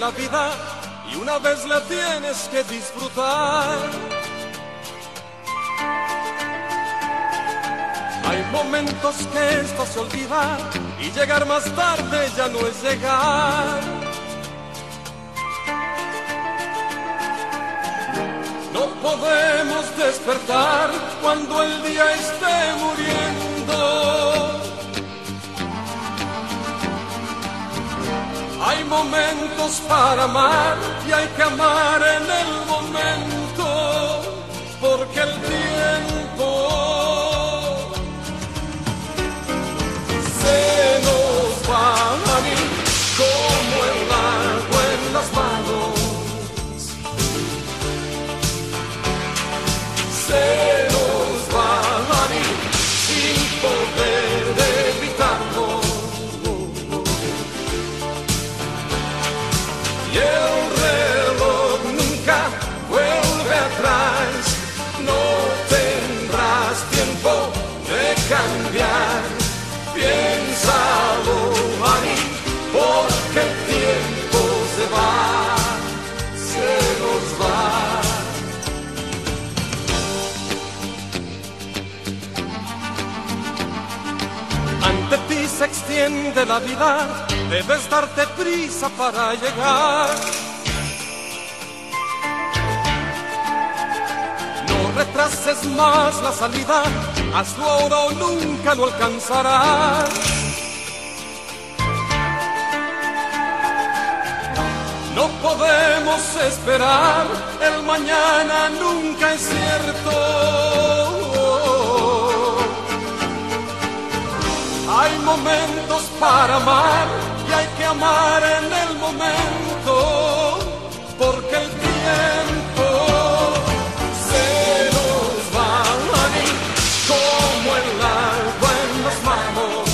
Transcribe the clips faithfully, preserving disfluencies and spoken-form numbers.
la vida y una vez la tienes que disfrutar. Hay momentos que esto se olvida y llegar más tarde ya no es llegar. No podemos despertar cuando el día esté muriendo. Hay momentos para amar y hay que amar en el momento, porque el tiempo se nos va a ir como el agua en las manos. Se nos va a ir sin poder evitarlo. Y el reloj nunca vuelve atrás. No tendrás tiempo de cambiar. Piénsalo ahí, porque el tiempo se va, se nos va. Ante ti se extiende la vida, debes darte prisa para llegar. No retrases más la salida, hazlo ahora o nunca lo alcanzarás. No podemos esperar, el mañana nunca es cierto. Hay momentos para amar y hay que amar en el momento, porque el tiempo se nos va a ir como el agua en las manos.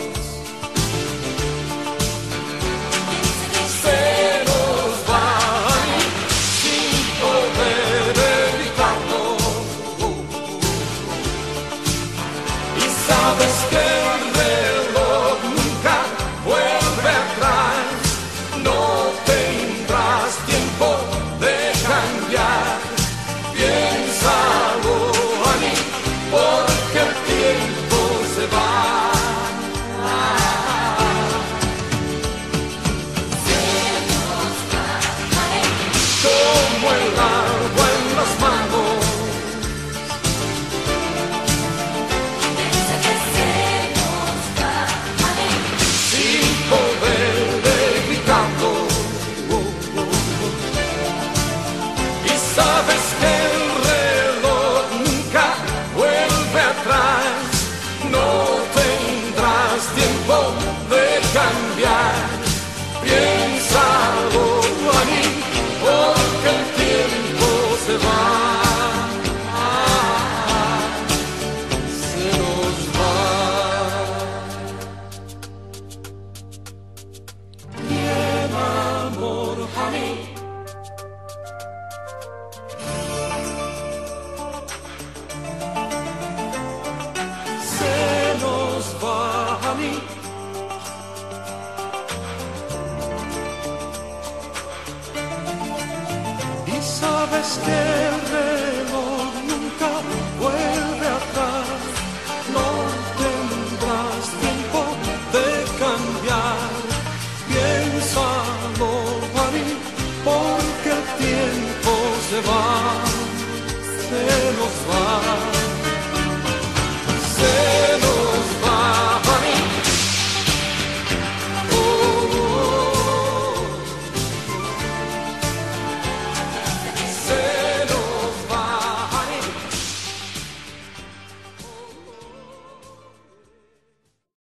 Se nos va a ir sin poder evitarlo. Y sabes que sabes que el reloj nunca vuelve atrás. No tendrás tiempo de cambiar. Piénsalo, Mari, porque el tiempo se va, se nos va.